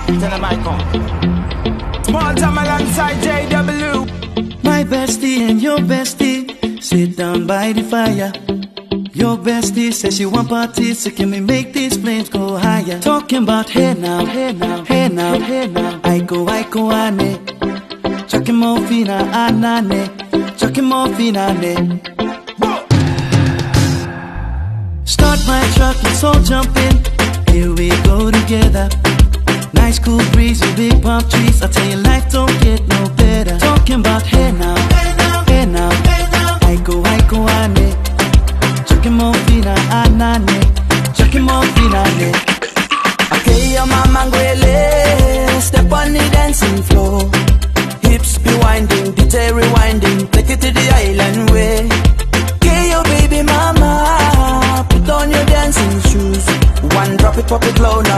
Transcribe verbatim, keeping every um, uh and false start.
Tell them I come. Small time alongside J W. My bestie and your bestie sit down by the fire. Your bestie says she want parties, so can we make these flames go higher? Talking about hey now, hey now, hey now, hey now. I go, I go, ane. Chucking more fina, anane. Chucking more fina, ne. Start my truck, let's all jump in. Here we go together. Nice cool breeze with big palm trees. I tell you, life don't get no better. Talking about hey now, hey now, hey now, hey now. I go, I go, ane. Chucking more fina, anane. Chucking more fina, ne. Okay, your mama ngwele. Step on the dancing floor. Hips be winding, D J rewinding. Take it to the island way. Okay, your baby mama. Put on your dancing shoes. One drop it, pop it low now.